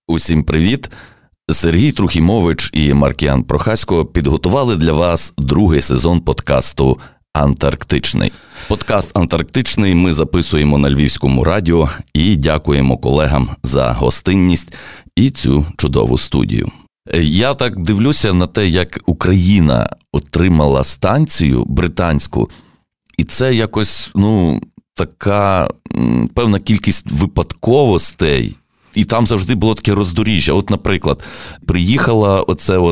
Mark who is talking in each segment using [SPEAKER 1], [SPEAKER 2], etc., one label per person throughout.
[SPEAKER 1] Усім привіт! Сергій Трухімович і Маркіян Прохасько підготували для вас другий сезон подкасту «Антарктичний». Подкаст «Антарктичний» ми записуємо на Львівському радіо і дякуємо колегам за гостинність і цю чудову студію. Я так дивлюся на те, як Україна отримала станцію британську, і це якось, така певна кількість випадковостей. І там завжди було таке роздоріжжя. От, наприклад, приїхала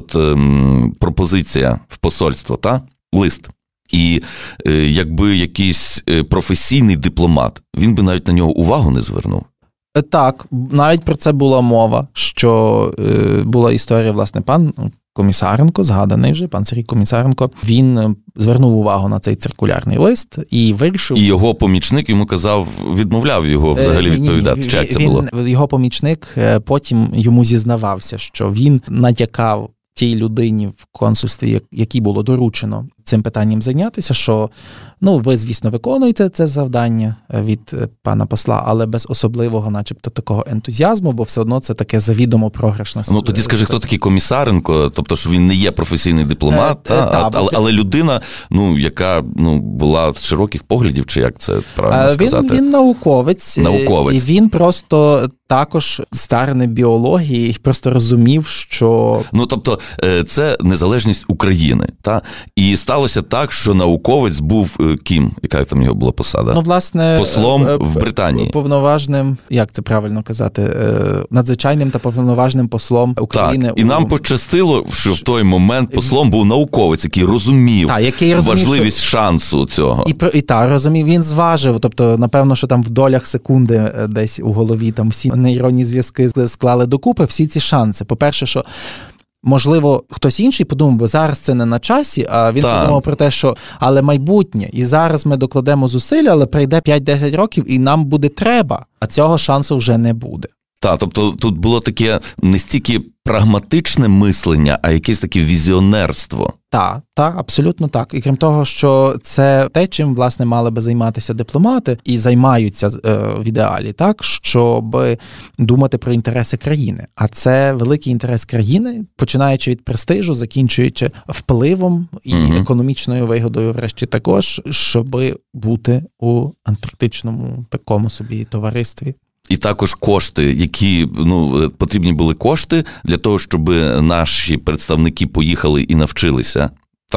[SPEAKER 1] пропозиція в посольство, лист. І якби якийсь професійний дипломат, він би навіть на нього увагу не звернув.
[SPEAKER 2] Так, навіть про це була мова, що була історія, власне, пан Комісаренко, згаданий вже, пан Сергій Комісаренко, він звернув увагу на цей циркулярний лист і вирішив...
[SPEAKER 1] І його помічник йому відмовляв його взагалі відповідати. Чи як це було?
[SPEAKER 2] Його помічник потім йому зізнавався, що він натякав тій людині в консульстві, якій було доручено цим питанням зайнятися, що, ви, звісно, виконуєте це завдання від пана посла, але без особливого, начебто, такого ентузіазму, бо все одно це таке завідомо програшне.
[SPEAKER 1] Тоді скажи, хто такий Комісаренко? Тобто, що він не є професійний дипломат, але людина, яка була широких поглядів, чи як це правильно сказати?
[SPEAKER 2] Він науковець. І він просто також старий біології, і просто розумів, що...
[SPEAKER 1] Тобто, це незалежність України, І сталося так, що науковець був ким? Яка там його була посада?
[SPEAKER 2] Власне...
[SPEAKER 1] Послом в Британії.
[SPEAKER 2] Повноважним, як це правильно казати, надзвичайним та повноважним послом України.
[SPEAKER 1] Так, і нам пощастило, що в той момент послом був науковець, який розумів важливість шансу цього.
[SPEAKER 2] І розумів, він зважив, тобто, напевно, що там в долях секунди десь у голові там всі нейронні зв'язки склали докупи, всі ці шанси. По-перше, що можливо, хтось інший подумав, бо зараз це не на часі, а він подумав про те, що але майбутнє, і зараз ми докладемо зусилля, але прийде 5-10 років, і нам буде треба, а цього шансу вже не буде.
[SPEAKER 1] Так, тобто тут було таке не стільки прагматичне мислення, а якесь таке візіонерство.
[SPEAKER 2] Так, абсолютно так. І крім того, що це те, чим, власне, мали би займатися дипломати і займаються в ідеалі, так, щоб думати про інтереси країни. А це великий інтерес країни, починаючи від престижу, закінчуючи впливом і економічною вигодою, врешті також, щоб бути у антарктичному такому собі товаристві.
[SPEAKER 1] І також кошти, які, потрібні були кошти для того, щоб наші представники поїхали і навчилися.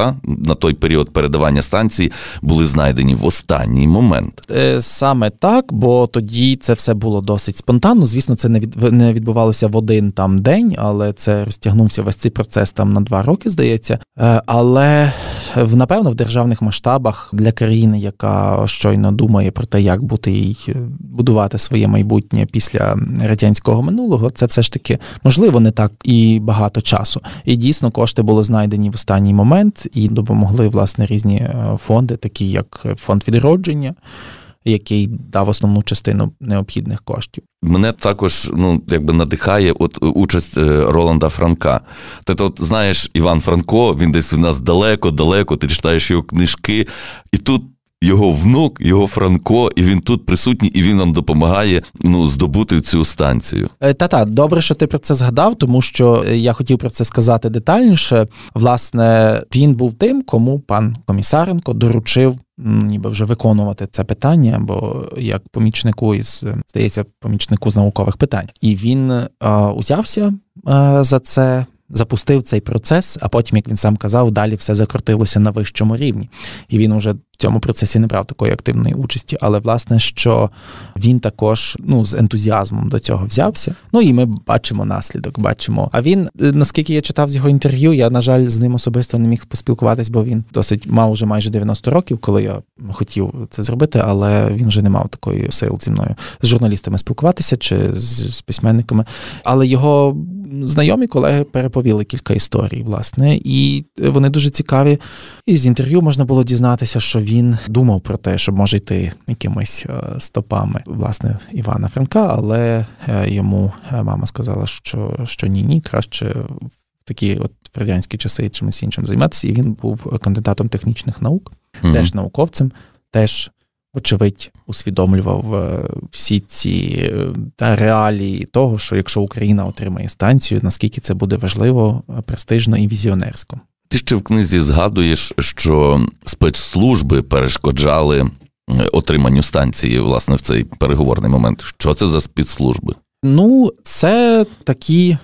[SPEAKER 1] На той період передавання станції були знайдені в останній момент.
[SPEAKER 2] Саме так, бо тоді це все було досить спонтанно. Звісно, це не відбувалося в один день, але це розтягнувся весь цей процес на 2 роки, здається. Але, напевно, в державних масштабах для країни, яка щойно думає про те, як будувати своє майбутнє після радянського минулого, це все ж таки, можливо, не так і багато часу. І дійсно кошти були знайдені в останній момент, і допомогли, власне, різні фонди, такі як фонд відродження, який дав основну частину необхідних коштів.
[SPEAKER 1] Мене також, надихає участь Роланда Франка. Ти знаєш, Іван Франко, він десь у нас далеко, ти читаєш його книжки, і тут його внук, його Франко, і він тут присутній, і він нам допомагає здобути цю станцію.
[SPEAKER 2] Добре, що ти про це згадав, тому що я хотів про це сказати детальніше. Власне, він був тим, кому пан Комісаренко доручив ніби вже виконувати це питання, бо як помічнику помічнику з наукових питань. І він узявся за це, запустив цей процес, а потім, як він сам казав, далі все закрутилося на вищому рівні. І він уже в цьому процесі не брав такої активної участі, але, власне, що він також, з ентузіазмом до цього взявся. І ми бачимо наслідок, А він, наскільки я читав з його інтерв'ю, я, на жаль, з ним особисто не міг поспілкуватись, бо він мав уже майже 90 років, коли я хотів це зробити, але він вже не мав такої сили зі мною з журналістами спілкуватися чи з письменниками. Але його знайомі колеги переповіли кілька історій, власне, і вони дуже цікаві. І з інтерв'ю можна було дізнатися, що він думав про те, щоб може йти якимись стопами, власне, Івана Франка, але йому мама сказала, що ні, краще в такі в радянські часи чимось іншим займатися. І він був кандидатом технічних наук, теж науковцем, теж вочевидь, усвідомлював всі ці реалії того, що якщо Україна отримає станцію, наскільки це буде важливо, престижно і візіонерсько.
[SPEAKER 1] Ти ще в книзі згадуєш, що спецслужби перешкоджали отриманню станції, власне, в цей переговорний момент. Що це за спецслужби?
[SPEAKER 2] Це такі...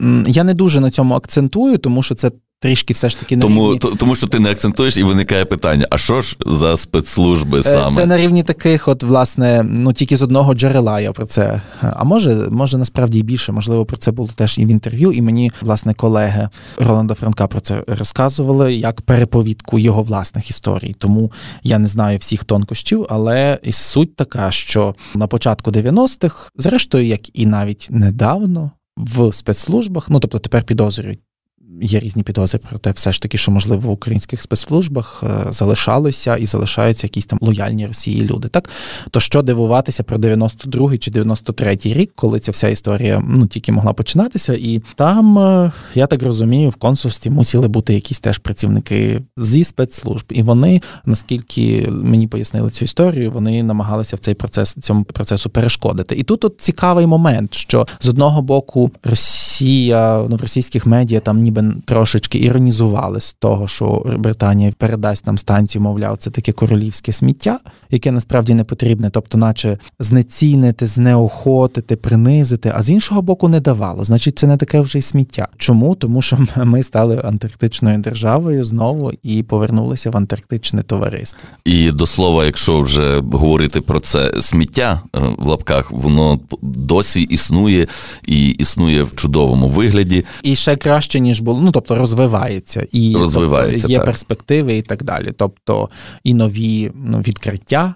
[SPEAKER 2] Я не дуже на цьому акцентую, тому що це трішки все ж таки на рівні...
[SPEAKER 1] Тому що ти не акцентуєш і виникає питання, а що ж за спецслужби саме?
[SPEAKER 2] Це на рівні таких, власне, тільки з одного джерела я про це. А може насправді і більше, можливо, про це було теж і в інтерв'ю, і мені, власне, колеги Роланда Франка про це розказували, як переповідку його власних історій. Тому я не знаю всіх тонкощів, але суть така, що на початку 90-х, зрештою, як і навіть недавно, в спецслужбах, тобто тепер підозрюють, є різні підозри про те, все ж таки, що, можливо, в українських спецслужбах залишалися і залишаються якісь там лояльні Росії люди, так? То що дивуватися про 92-й чи 93-й рік, коли ця вся історія, тільки могла починатися, і там, я так розумію, в консульстві мусили бути якісь теж працівники зі спецслужб. І вони, наскільки мені пояснили цю історію, вони намагалися цьому процесу перешкодити. І тут цікавий момент, що з одного боку Росія, в російських медіа там ніби трошечки іронізували з того, що Британія передасть нам станцію, мовляв, це таке королівське сміття, яке насправді не потрібне, тобто наче знецінити, знеохотити, принизити, а з іншого боку не давало. Значить, це не таке вже й сміття. Чому? Тому що ми стали антарктичною державою знову і повернулися в антарктичне товариство.
[SPEAKER 1] І до слова, якщо вже говорити про це сміття в лапках, воно досі існує і існує в чудовому вигляді. І
[SPEAKER 2] ще краще, ніж було, тобто розвивається. І тобто, є перспективи і так далі. Тобто і нові відкриття,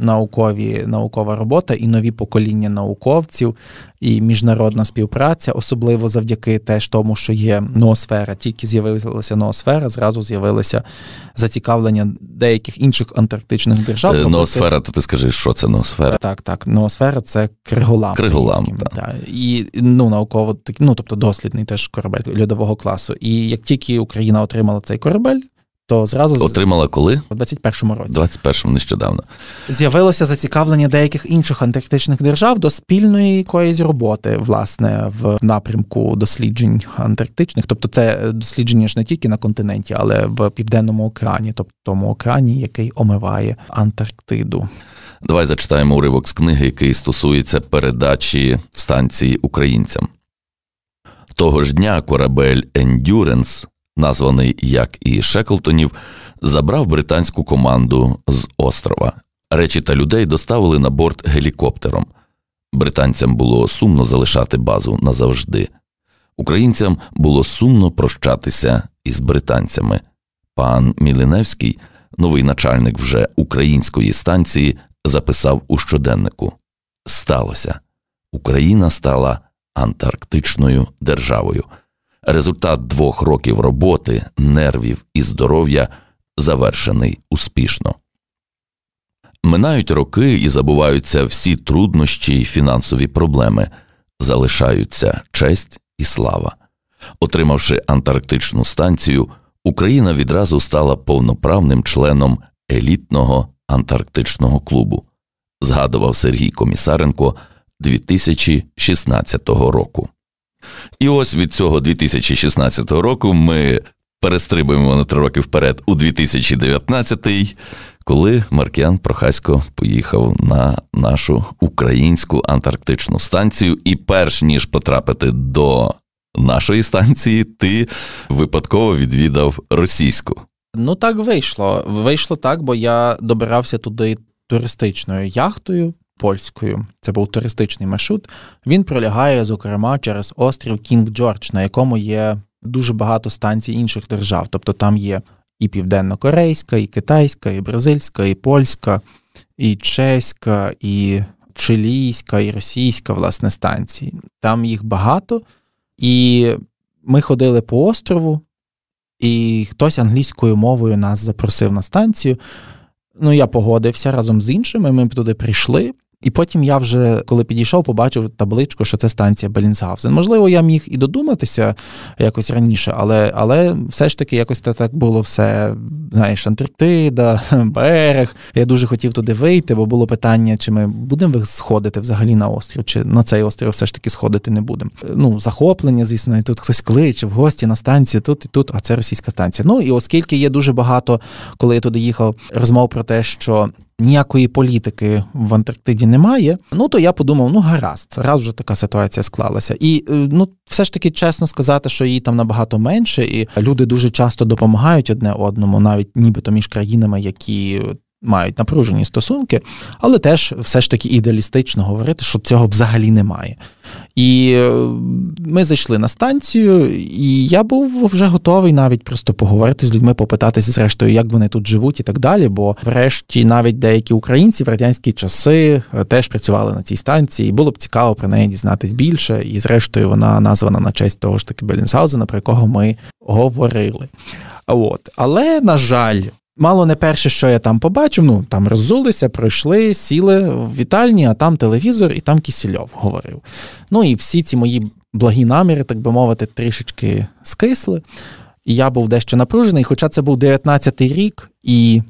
[SPEAKER 2] наукова робота, і нові покоління науковців, і міжнародна співпраця, особливо завдяки теж тому, що є ноосфера. Тільки з'явилася ноосфера, зразу з'явилося зацікавлення деяких інших антарктичних держав.
[SPEAKER 1] Ноосфера, то ти скажи, що це ноосфера?
[SPEAKER 2] Так. Ноосфера – це криголам.
[SPEAKER 1] Так.
[SPEAKER 2] І науково, тобто дослідний теж корабель льодового класу. І як тільки Україна отримала цей корабель, то зразу...
[SPEAKER 1] Отримала коли?
[SPEAKER 2] У 21-му році.
[SPEAKER 1] 21-му, нещодавно.
[SPEAKER 2] З'явилося зацікавлення деяких інших антарктичних держав до спільної якоїсь роботи, власне, в напрямку досліджень антарктичних. Тобто це дослідження ж не тільки на континенті, але в Південному океані, тобто тому океані, який омиває Антарктиду.
[SPEAKER 1] Давай зачитаємо уривок з книги, який стосується передачі станції українцям. Того ж дня корабель «Ендюренс», названий, як і Шеклтонів, забрав британську команду з острова. Речі та людей доставили на борт гелікоптером. Британцям було сумно залишати базу назавжди. Українцям було сумно прощатися із британцями. Пан Мілиневський, новий начальник вже української станції, записав у щоденнику: «Сталося. Україна стала антарктичною державою. Результат 2 років роботи, нервів і здоров'я завершений успішно». Минають роки і забуваються всі труднощі й фінансові проблеми. Залишаються честь і слава. Отримавши антарктичну станцію, Україна відразу стала повноправним членом елітного антарктичного клубу, згадував Сергій Комісаренко 2016 року. І ось від цього 2016 року ми перестрибуємо на 3 роки вперед у 2019-й, коли Маркіян Прохасько поїхав на нашу українську антарктичну станцію. І перш ніж потрапити до нашої станції, ти випадково відвідав російську.
[SPEAKER 2] Так вийшло. Вийшло так, бо я добирався туди туристичною яхтою польською. Це був туристичний маршрут. Він пролягає, зокрема, через острів Кінг-Джордж, на якому є дуже багато станцій інших держав. Тобто там є і південно-корейська, і китайська, і бразильська, і польська, і чеська, і чилійська, і російська, власне, станції. Там їх багато. І ми ходили по острову, і хтось англійською мовою нас запросив на станцію. Я погодився разом з іншими, ми туди прийшли. І потім я вже, коли підійшов, побачив табличку, що це станція Беллінсгаузен. Можливо, я міг і додуматися якось раніше, але все ж таки якось так було все, знаєш, Антарктида, берег. Я дуже хотів туди вийти, бо було питання, чи ми будемо сходити взагалі на острів, чи на цей острів все ж таки сходити не будемо. Захоплення, звісно, і тут хтось кличе в гості на станцію, тут і тут, а це російська станція. І оскільки є дуже багато, коли я туди їхав, розмов про те, що ніякої політики в Антарктиді немає, то я подумав, гаразд, раз вже така ситуація склалася. І, все ж таки, чесно сказати, що її там набагато менше, і люди дуже часто допомагають одне одному, навіть нібито між країнами, які мають напружені стосунки, але теж все ж таки ідеалістично говорити, що цього взагалі немає. І ми зайшли на станцію, і я був вже готовий навіть просто поговорити з людьми, попитатися зрештою, як вони тут живуть і так далі, бо врешті навіть деякі українці в радянські часи теж працювали на цій станції, і було б цікаво про неї дізнатись більше, і зрештою вона названа на честь того ж таки Беллінсгаузена, про якого ми говорили. Але, на жаль, мало не перше, що я там побачив, там роззулися, пройшли, сіли в вітальні, а там телевізор, і там Кісельов говорив. І всі ці мої благі наміри, так би мовити, трішечки скисли. І я був дещо напружений, хоча це був 19-й рік, і,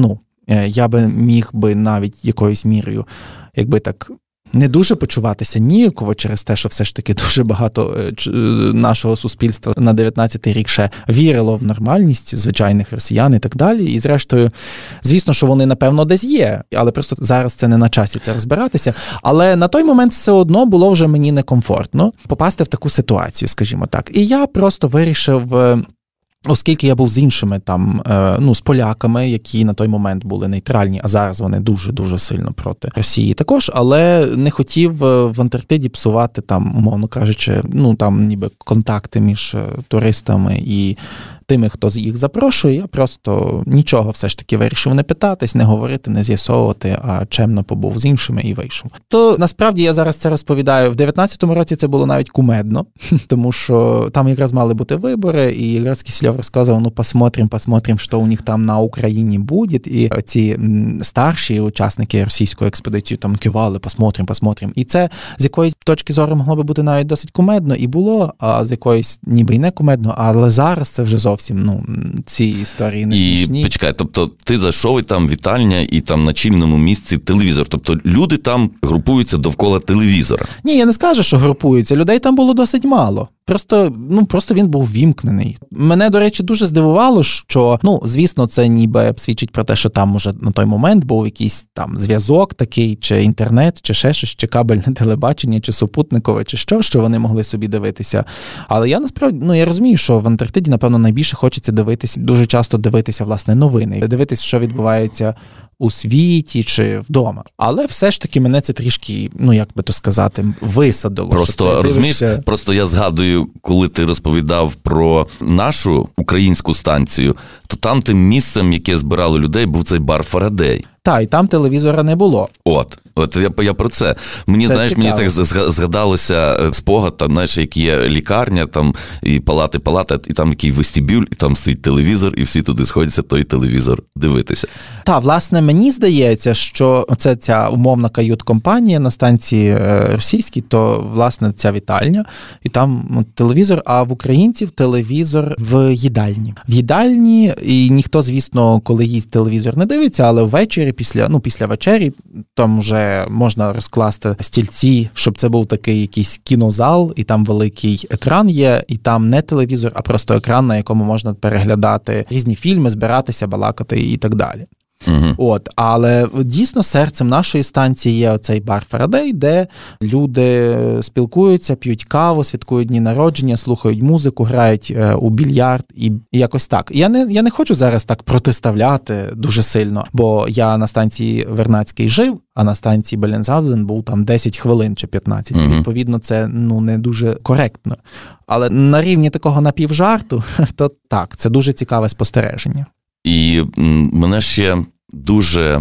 [SPEAKER 2] я би міг би навіть якоюсь мірою, якби так, не дуже почуватися ніяково через те, що все ж таки дуже багато нашого суспільства на 19-й рік ще вірило в нормальність звичайних росіян і так далі. І зрештою, звісно, що вони, напевно, десь є, але просто зараз це не на часі це розбиратися. Але на той момент все одно було вже мені некомфортно попасти в таку ситуацію, скажімо так. І я просто вирішив, оскільки я був з іншими там, з поляками, які на той момент були нейтральні, а зараз вони дуже-дуже сильно проти Росії також, але не хотів в Антарктиді псувати там, умовно кажучи, там ніби контакти між туристами і тими, хто їх запрошує. Я просто нічого все ж таки вирішив не питатись, не говорити, не з'ясовувати, а чемно побув з іншими і вийшов. То насправді я зараз це розповідаю. В 19-му році це було навіть кумедно, тому що там якраз мали бути вибори, і якраз Кісельов розказував, посмотрим, що у них там на Україні буде. І ці старші учасники російської експедиції там кивали, посмотрим. І це з якоїсь точки зору могло би бути навіть досить кумедно і було, а з якоїсь ніби і не кумедно, але зараз це вже зовсім, ці історії не смішні.
[SPEAKER 1] І, почекай, тобто ти зайшов, і там вітальня, і там на чільному місці телевізор. Тобто люди там групуються довкола телевізора.
[SPEAKER 2] Ні, я не скажу, що групуються. Людей там було досить мало. Просто він був вімкнений. Мене, до речі, дуже здивувало, що, звісно, це ніби свідчить про те, що там уже на той момент був якийсь там зв'язок такий, чи інтернет, чи ще щось, чи кабельне телебачення, чи супутникове, чи що вони могли собі дивитися. Але я насправді, я розумію, що в Антарктиді, напевно, найбільше хочеться дивитися, дуже часто дивитися, власне, новини. Дивитися, що відбувається у світі чи вдома. Але все ж таки мене це трішки, як би то сказати, висадило.
[SPEAKER 1] Просто, розумієш, просто я згадую, коли ти розповідав про нашу українську станцію, то там тим місцем, яке збирало людей, був цей бар Фарадей.
[SPEAKER 2] Так, і там телевізора не було.
[SPEAKER 1] От я про це. Мені так згадалося спогад, там, як є лікарня, там, і палати, і там який вестибюль, і там стоїть телевізор, і всі туди сходяться той телевізор дивитися.
[SPEAKER 2] Так, власне, мені здається, що це ця умовна кают-компанія на станції російській, то, власне, ця вітальня, і там телевізор, а в українців телевізор в їдальні. В їдальні, і ніхто, звісно, коли їсть телевізор, не дивиться, але ввечері, після вечері, там вже можна розкласти стільці, щоб це був такий якийсь кінозал, і там великий екран є, і там не телевізор, а просто екран, на якому можна переглядати різні фільми, збиратися, балакати і так далі. Угу. Але дійсно серцем нашої станції є оцей бар Фарадей, де люди спілкуються, п'ють каву, святкують дні народження, слухають музику, грають у більярд і якось так. Я не хочу зараз так протиставляти дуже сильно, бо я на станції Вернадській жив, а на станції Беллінсгаузен був там 10 хвилин чи 15. Угу. Відповідно, це не дуже коректно. Але на рівні такого напівжарту, то так, це дуже цікаве спостереження.
[SPEAKER 1] І мене ще дуже,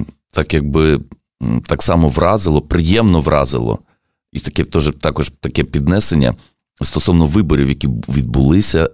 [SPEAKER 1] так само вразило, приємно вразило, і також таке піднесення, стосовно виборів, які відбулися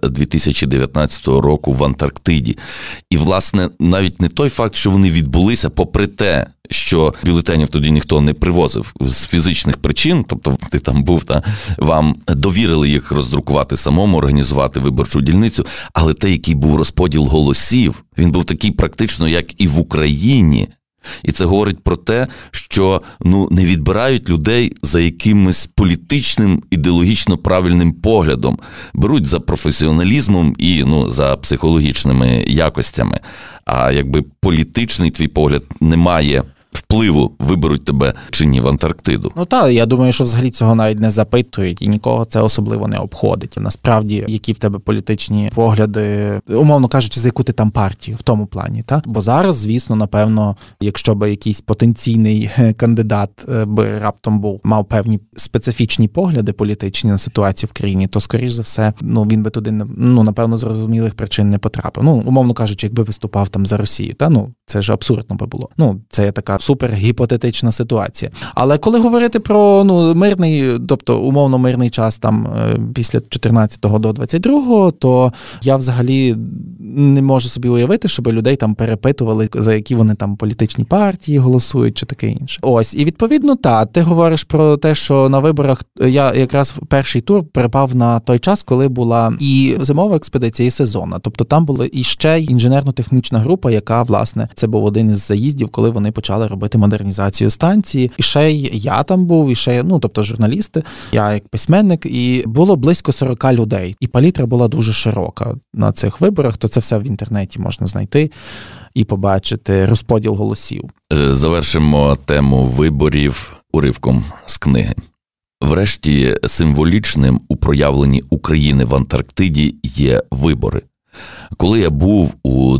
[SPEAKER 1] 2019 року в Антарктиді. І, власне, навіть не той факт, що вони відбулися, попри те, що бюлетенів тоді ніхто не привозив з фізичних причин, тобто ти там був, вам довірили їх роздрукувати самому, організувати виборчу дільницю, але те, який був розподіл голосів, він був такий практично, як і в Україні. І це говорить про те, що не відбирають людей за якимось політичним, ідеологічно правильним поглядом. Беруть за професіоналізмом і за психологічними якостями. А якби політичний твій погляд не має впливу, виберуть тебе чи ні в Антарктиду.
[SPEAKER 2] Так, я думаю, що взагалі цього навіть не запитують і нікого це особливо не обходить. Насправді, які в тебе політичні погляди, умовно кажучи, за яку ти там партію в тому плані, так? Бо зараз, звісно, напевно, якщо би якийсь потенційний кандидат би раптом мав певні специфічні погляди політичні на ситуацію в країні, то, скоріш за все, він би туди, напевно, з зрозумілих причин не потрапив. Умовно кажучи, якби виступав там за Росію, це ж абсурдно би було. Це така супергіпотетична ситуація. Але коли говорити про мирний, тобто умовно мирний час там після 14-го до 22-го, то я взагалі не можу собі уявити, щоб людей там перепитували, за які вони там політичні партії голосують чи таке інше. Ось, і відповідно, ти говориш про те, що на виборах я якраз в перший тур припав на той час, коли була і зимова експедиція, і сезонна. Тобто там була і ще інженерно-технічна група, яка, власне, це був один із заїздів, коли вони почали робити модернізацію станції. І ще й я там був, і ще, тобто журналісти, я як письменник, і було близько 40 людей. І палітра була дуже широка на цих виборах, то це все в інтернеті можна знайти і побачити розподіл голосів.
[SPEAKER 1] Завершимо тему виборів уривком з книги. Врешті, символічним у проявленні України в Антарктиді є вибори. Коли я був у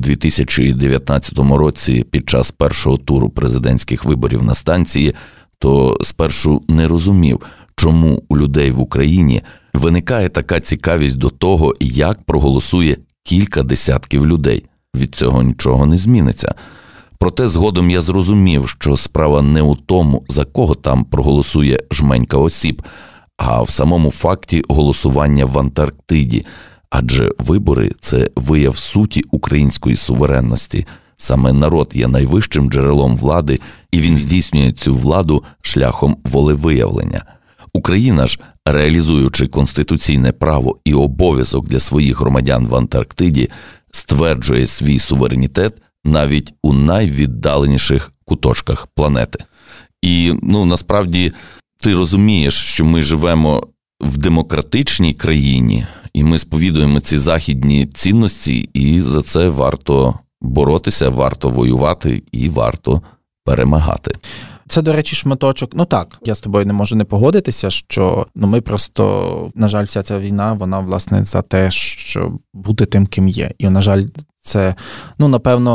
[SPEAKER 1] 2019 році під час першого туру президентських виборів на станції, то спершу не розумів, чому у людей в Україні виникає така цікавість до того, як проголосує кілька десятків людей. Від цього нічого не зміниться. Проте згодом я зрозумів, що справа не у тому, за кого там проголосує жменька осіб, а в самому факті голосування в Антарктиді. Адже вибори – це вияв суті української суверенності. Саме народ є найвищим джерелом влади, і він здійснює цю владу шляхом волевиявлення. Україна ж, реалізуючи конституційне право і обов'язок для своїх громадян в Антарктиді, стверджує свій суверенітет навіть у найвіддаленіших куточках планети. І, насправді, ти розумієш, що ми живемо в демократичній країні, і ми сповідуємо ці західні цінності, і за це варто боротися, варто воювати і варто перемагати.
[SPEAKER 2] Це, до речі, шматочок. Я з тобою не можу не погодитися, що ми просто, на жаль, вся ця війна, вона, власне, за те, що бути тим, ким є. І, на жаль, це, напевно,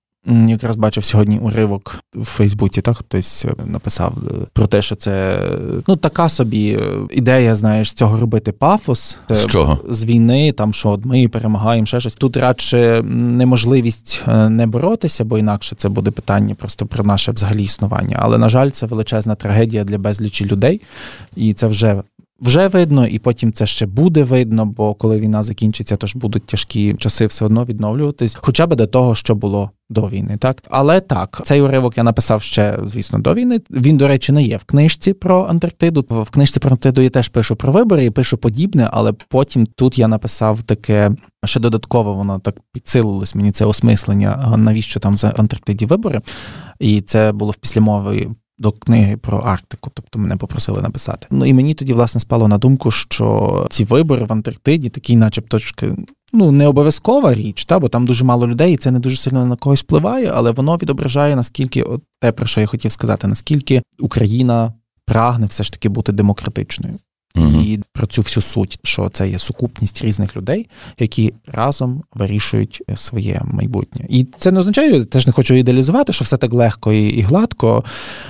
[SPEAKER 2] якраз бачив сьогодні уривок в Фейсбуці, хтось написав про те, що це, така собі ідея, з цього робити пафос.
[SPEAKER 1] З чого?
[SPEAKER 2] З війни, там, що ми перемагаємо, ще щось. Тут радше неможливість не боротися, бо інакше це буде питання просто про наше взагалі існування. Але, на жаль, це величезна трагедія для безлічі людей, і це вже видно, і потім це ще буде видно, бо коли війна закінчиться, то ж будуть тяжкі часи все одно відновлюватись, хоча б до того, що було до війни, так? Але так, цей уривок я написав ще, звісно, до війни. Він, до речі, не є в книжці про Антарктиду. В книжці про Антарктиду я теж пишу про вибори і пишу подібне, але потім тут я написав таке, ще додатково воно так підсилилось мені, це осмислення, навіщо там в Антарктиді вибори. І це було в післямові до книги про Арктику, тобто мене попросили написати. І мені тоді, власне, спало на думку, що ці вибори в Антарктиді такі начебто не обов'язкова річ, бо там дуже мало людей, і це не дуже сильно на когось впливає, але воно відображає, наскільки, те, про що я хотів сказати, наскільки Україна прагне все ж таки бути демократичною. І про цю всю суть, що це є сукупність різних людей, які разом вирішують своє майбутнє. І це не означає, теж не хочу ідеалізувати, що все так легко і гладко,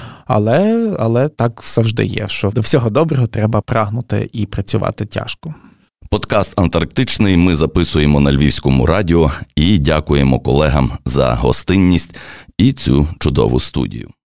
[SPEAKER 2] але так завжди є, що до всього доброго треба прагнути і працювати тяжко.
[SPEAKER 1] Подкаст «Антарктичний» ми записуємо на Львівському радіо і дякуємо колегам за гостинність і цю чудову студію.